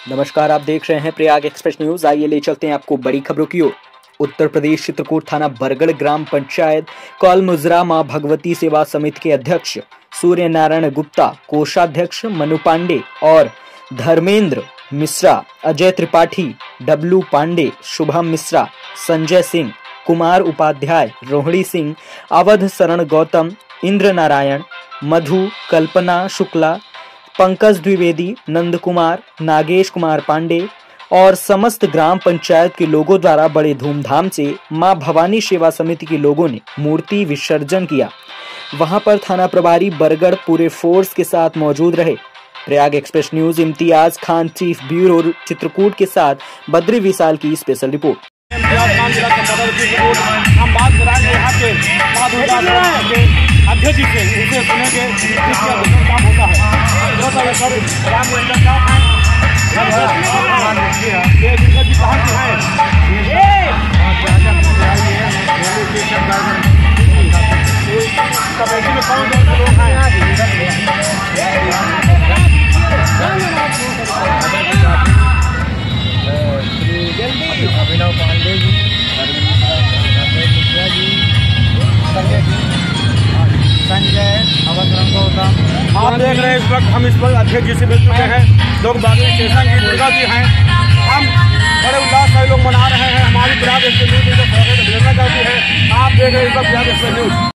नमस्कार, आप देख रहे हैं प्रयाग एक्सप्रेस न्यूज। आइए ले चलते हैं आपको बड़ी खबरों की ओर। उत्तर प्रदेश चित्रकूट थाना बरगढ़ ग्राम पंचायत कौलमुजरा मां भगवती सेवा समिति के अध्यक्ष सूर्य नारायण गुप्ता, कोषाध्यक्ष मनु पांडे और धर्मेंद्र मिश्रा, अजय त्रिपाठी, डब्लू पांडे, शुभम मिश्रा, संजय सिंह, कुमार उपाध्याय, रोहिणी सिंह, अवध शरण गौतम, इंद्र नारायण, मधु, कल्पना शुक्ला, पंकज द्विवेदी, नंद कुमार, नागेश कुमार पांडे और समस्त ग्राम पंचायत के लोगों द्वारा बड़े धूमधाम से मां भवानी सेवा समिति के लोगों ने मूर्ति विसर्जन किया। वहां पर थाना प्रभारी बरगढ़ पूरे फोर्स के साथ मौजूद रहे। Prayag express news Imtiaz Khan, chief bureau Chitrakoot के साथ बद्री विशाल की स्पेशल रिपोर्ट। हम बात कराएंगे यहाँ के अध्यक्ष जी से, उनसे सुनेंगे किस काम होता है। ये जिनका जी कहाँ की है, कमेटी में कौन लोग हैं? अभिनव पांडे जी, संजय, अवध शरण गौतम। आप देख रहे हैं इस वक्त हम इस वक्त अध्यक्ष जी से मिल चुके हैं। लोग बागी स्टेशन की दुर्गा जी हैं। हम बड़े उल्लास से लोग मना रहे हैं। हमारी प्रयाग एक्सप्रेस न्यूज जो खबरें भेजना चाहती है। आप देख रहे हैं इस वक्त प्रयाग एक्सप्रेस न्यूज।